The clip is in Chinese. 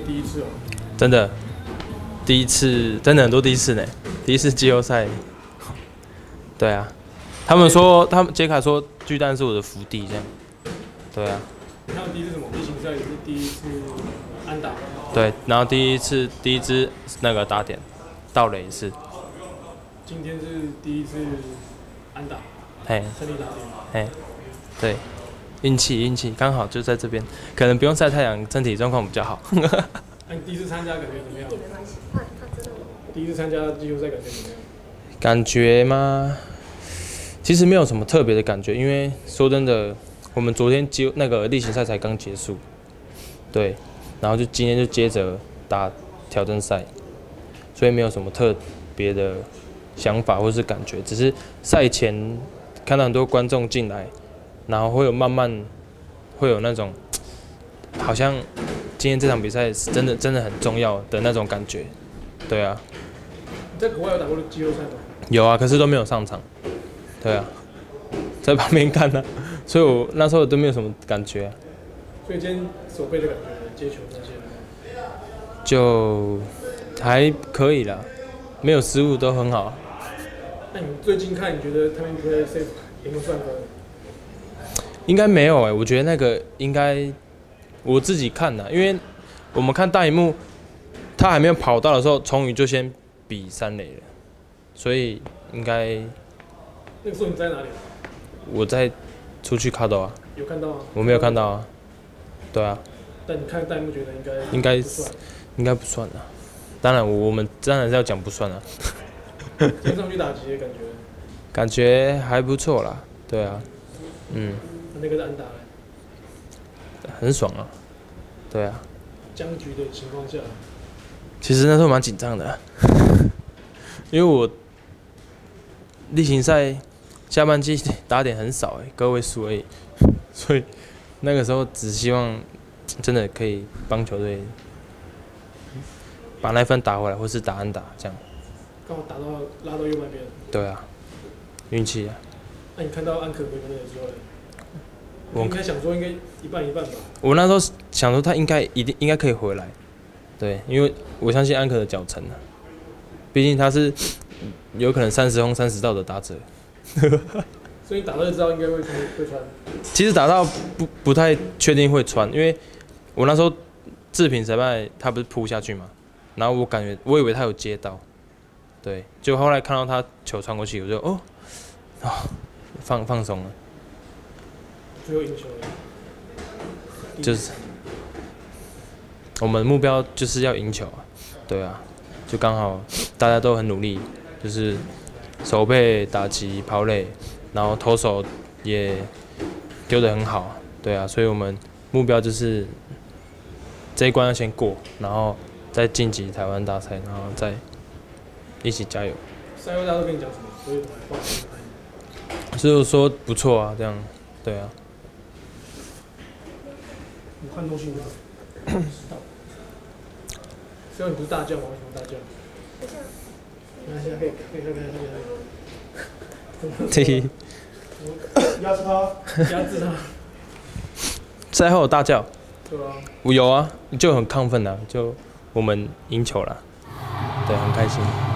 第一次哦。 真的，第一次，真的很多第一次呢。第一次季后赛，对啊，他们杰卡说巨蛋是我的福地，这样，对啊。 还有第一次什么？例行赛也是第一次安打。 对，然后第一支那个打点，盗垒是。 今天是第一次安打。 嘿。 胜利打点。 嘿，对，运气刚好就在这边，可能不用晒太阳，身体状况比较好。 那你第一次参加感觉怎么样？第一次参加季后赛感觉怎么样？ 感觉吗？其实没有什么特别的感觉，因为说真的，我们昨天那个例行赛才刚结束，对，然后今天就接着打挑战赛，所以没有什么特别的想法或是感觉，只是赛前看到很多观众进来，然后会有慢慢会有那种好像今天这场比赛是真的很重要的那种感觉，对啊。 你在国外有打过季后赛吗？ 有啊，可是都没有上场。对啊，在旁边看啊，所以我那时候都没有什么感觉啊。 所以今天守备的感觉，接球那些， 就还可以啦，没有失误都很好。 那你最近看，你觉得他们play safe 有没有算分？ 应该没有我觉得那个应该我自己看的，因为我们看大荧幕，他还没有跑到的时候，崇宇就先比3垒了，所以应该。 那个时候你在哪里？ 我在出去卡斗啊。 有看到啊？ 我没有看到啊。对啊。 但你看弹幕觉得应该不算啊。 当然我们当然是要讲不算啊。 今上去打击的感觉？ 感觉还不错啦。对啊。 那个是安打。 很爽啊。对啊。 僵局的情况下。 其实那时候蛮紧张的，因为我例行赛下半季打点很少个位数而已，所以那个时候只希望真的可以帮球队把那分打回来，或是打安打这样。 刚好拉到右半边。 对啊，运气啊。 那你看到安可回门的时候，我应该想说应该一半一半吧。 我那时候想说他应该可以回来，对，因为我相信安可的脚程啊，毕竟他是有可能30轰30盗的打者。 所以打到就知道应该会穿。 其实打到不太确定会穿，因为我那时候制品裁判他不是扑下去嘛，然后我以为他有接到，对，结果后来看到他球传过去，我就放松了。 最后赢球了。 就是我们目标就是要赢球啊，对啊，就刚好大家都很努力，就是守备、打击、跑垒，然后投手也丢得很好，对啊，所以我们目标就是这一关要先过，然后再晋级台湾大赛，然后再一起加油。 赛后大家都跟你讲什么？所以就是说不错啊，这样，对啊。 武汉中心的，虽然你不是大将吗？为什么大将？那现在可以压制他。 赛后大叫。 对啊。 我有啊，就很亢奋啊，就我们赢球了，对，很开心。